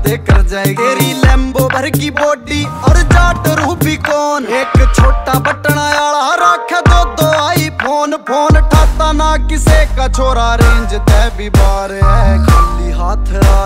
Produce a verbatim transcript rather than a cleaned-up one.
बातें कर जाएगी। तेरी लैम्बो भर की बॉडी और जाट रूबी कौन, एक छोटा बटन आला रखे दो दो आई फोन। फोन ठाता ना किसे का छोरा, रेंज तय भी बार है, खाली हाथ आ